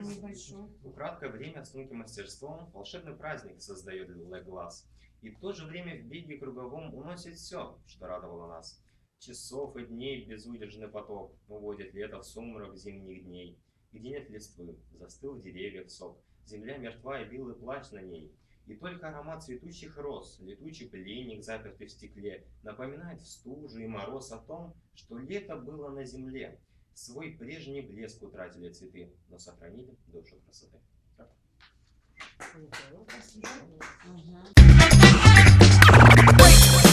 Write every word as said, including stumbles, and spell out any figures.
небольшой. Украдкой время с тонким мастерством волшебный праздник создает Леглаз. И в то же время в беге круговом уносит все, что радовало нас. Часов и дней безудержный поток уводит лето в сумрак зимних дней. Где нет листвы, застыл в деревьях сок, земля мертва и белый плащ на ней. И только аромат цветущих роз, летучий пленник, запертый в стекле, напоминает в стужу и мороз о том, что лето было на земле. Свой прежний блеск утратили цветы, но сохранили душу красоты. Ага.